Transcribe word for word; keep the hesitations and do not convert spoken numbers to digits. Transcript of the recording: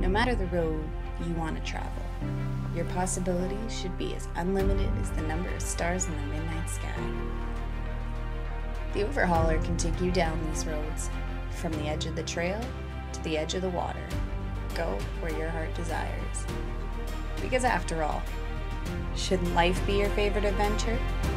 No matter the road you want to travel, your possibilities should be as unlimited as the number of stars in the midnight sky. The Overhauler can take you down these roads, from the edge of the trail to the edge of the water. Go where your heart desires. Because after all, shouldn't life be your favorite adventure?